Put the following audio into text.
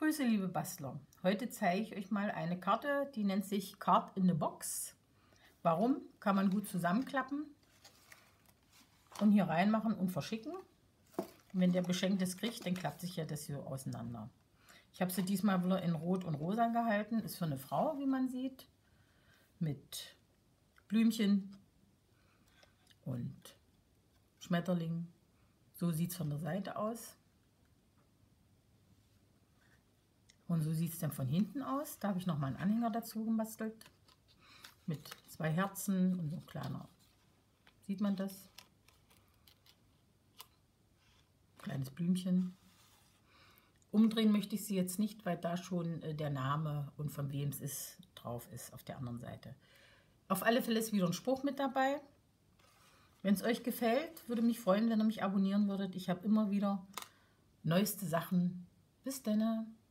Grüße, liebe Bastler. Heute zeige ich euch mal eine Karte, die nennt sich Card in the Box. Warum? Kann man gut zusammenklappen und hier reinmachen und verschicken. Und wenn der Beschenkte es kriegt, dann klappt sich ja das hier auseinander. Ich habe sie diesmal wieder in Rot und Rosa gehalten. Ist für eine Frau, wie man sieht, mit Blümchen und Schmetterling. So sieht es von der Seite aus. Und so sieht es dann von hinten aus. Da habe ich nochmal einen Anhänger dazu gebastelt. Mit 2 Herzen und so ein kleiner. Sieht man das? Kleines Blümchen. Umdrehen möchte ich sie jetzt nicht, weil da schon der Name und von wem es ist drauf ist auf der anderen Seite. Auf alle Fälle ist wieder ein Spruch mit dabei. Wenn es euch gefällt, würde mich freuen, wenn ihr mich abonnieren würdet. Ich habe immer wieder neueste Sachen. Bis dann.